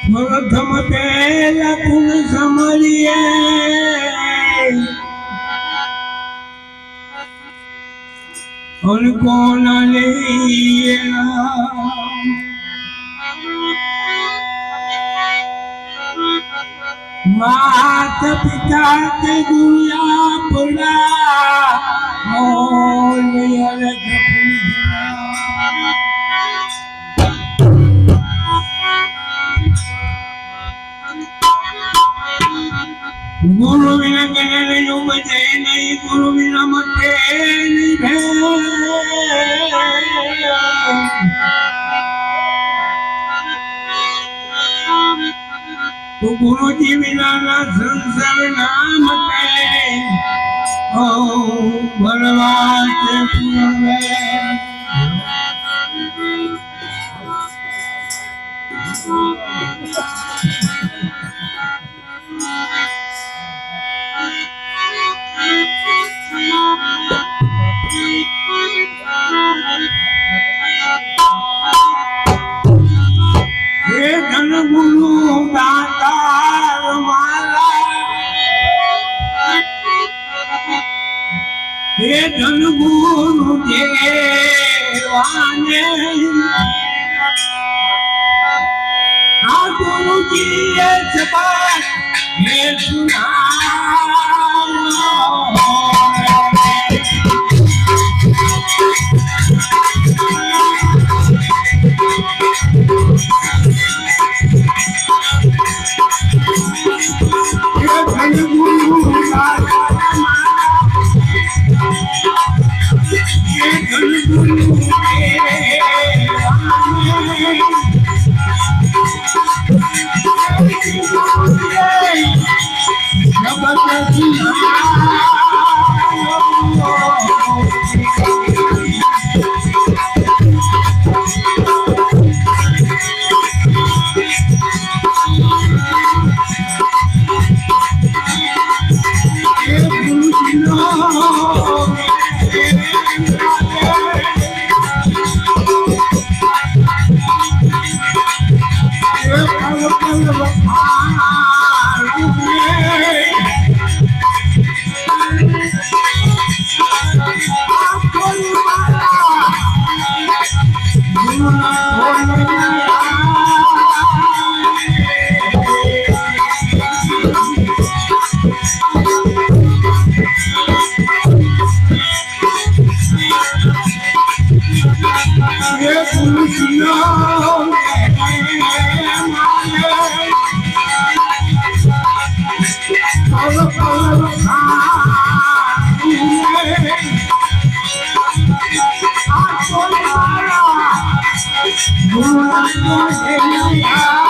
प्रथम तेला कुण समरिए उनको न लेना माता पिता के दुनिया पड़ा गुरु बिना कहने जो बचे नहीं गुरु बिना मते नहीं भे तो गुरु जी बिना ना संसार नाम पे ओ भगवान पूरे ये धन गुरु दातार माला ये धन गुरु देवाने हाँ गुरु की ये जबान ये सुना Oh,